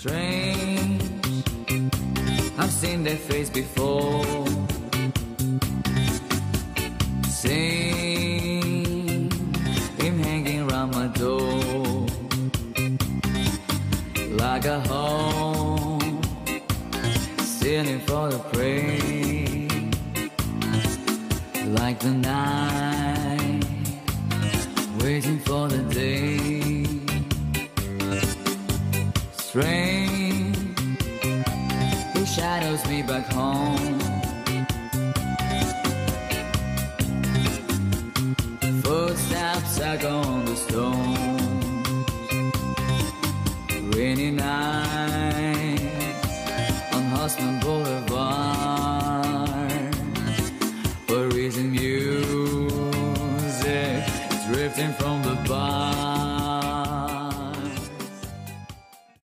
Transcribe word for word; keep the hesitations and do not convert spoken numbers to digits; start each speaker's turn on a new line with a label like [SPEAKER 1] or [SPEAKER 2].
[SPEAKER 1] Strange, I've seen that face before. Seen him hanging around my door, like a home, stealing for the prey, like the night, waiting for the day. Strange, he shadows me back home. Footsteps echo on the stones. Rainy nights on horseman